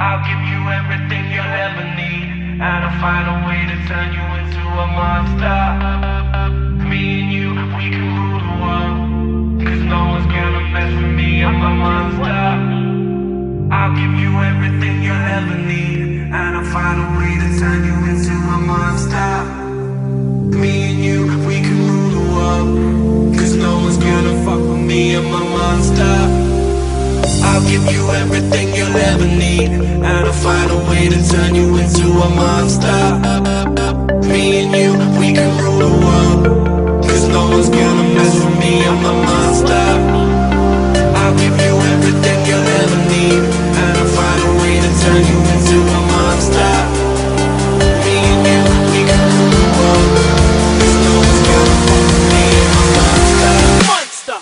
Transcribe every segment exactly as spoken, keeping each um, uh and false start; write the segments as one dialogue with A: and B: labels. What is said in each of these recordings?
A: I'll give you everything you'll ever need, and I'll find a way to turn you into a monster. Me and you, we can rule the world, cause no one's gonna mess with me, I'm a monster. I'll give you everything you'll ever need, and I'll find a way to turn you into a monster. Me and you, we can rule the world, cause no one's gonna fuck with me, I'm a monster. I'll give you everything you'll ever need, and I'll find a way to turn you into a monster. Me and you, we can rule the world, cause no one's gonna mess with me, I'm a monster. I'll give you everything you'll ever need, and I'll find a way to turn you into a monster. Me and you, we can rule the world, cause no one's gonna fuck with me, I'm a monster. Monster!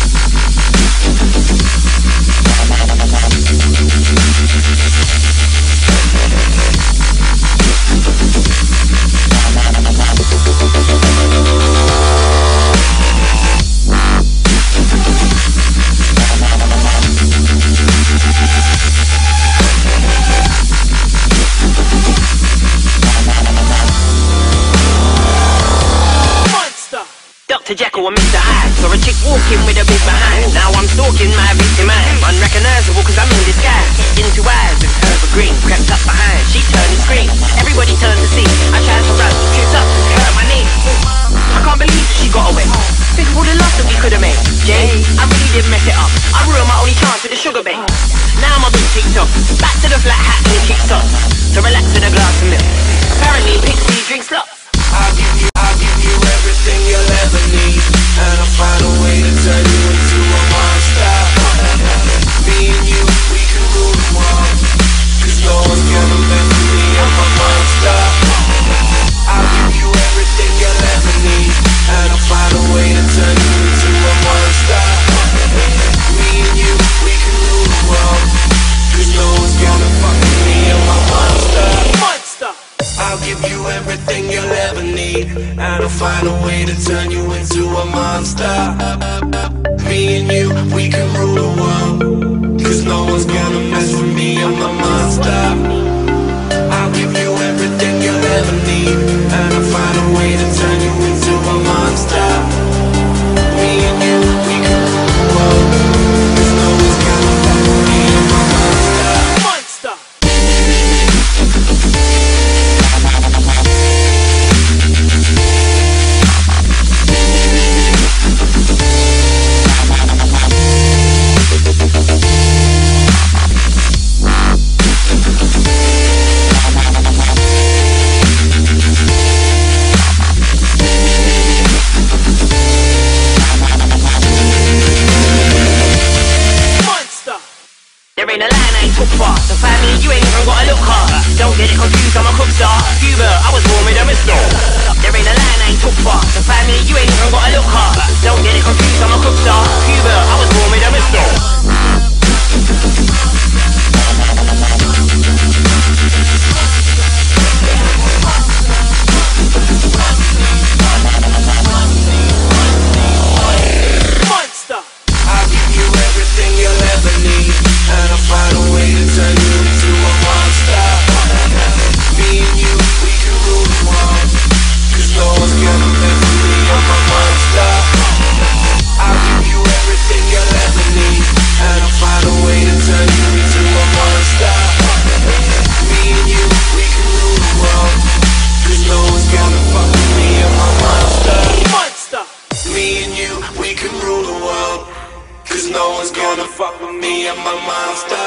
B: Doctor Jekyll and Mister Hyde, saw a chick walking with a big behind. Now I'm stalking my victim, I'm unrecognizable cause I'm in disguise. Into eyes and her for green, crept up behind, she turned and screamed. Everybody turned to see, I tried to run, tripped up, hurt my knee. I can't believe she got away. Think of all the love that we could've made. Jay, I really did mess it up. I ruined my only chance with the sugar bait. Now I'm a big TikTok, back to the flat hat and the kick tops, to relax in a glass of milk. Apparently Pixie drinks lots.
A: I'll give you, I'll give you everything you'll ever need, and I'll find a way to turn you into a monster. Me and you, we can rule the world, cause no one's gonna mess with me, I'm a monster. I'll give you everything you'll ever need, and I'll find a way to turn you into a monster. Me and you, we can rule the world, cause no one's gonna fuck with me, I'm a monster. Monster! I'll give you everything you'll ever need, and I'll find a way to turn you into a monster. Me and you, we can rule the world, cause no one's gonna mess with me, I'm a monster. I'll give you everything you'll ever need, and I'll find a way to turn you into a monster. Me and you, we can rule the world, cause no one's gonna fuck with me, I'm a monster. Monster!
B: There ain't a line I ain't took far, so family, you ain't even gotta look hard. Don't get it confused, I'm a cook star. Cuba, I was born with a mister. There ain't a line I ain't took far, so family, you ain't even gotta look hard. Don't get it confused, I'm a cook star. Cuba, I was born with a mister.
A: Monster! I'll give you everything you'll ever need, and I'll find a way to turn you into a monster. Me and you, we can rule the world, cause no one's gonna mess with me, I'm a monster. I'll give you everything you'll ever need, and I'll find a way to turn you into a monster. Me and you, we can rule the world, cause no one's gonna fuck with me, I'm a monster. Monster! Me and you, we can rule the world, cause no one's gonna fuck with me, I'm a monster.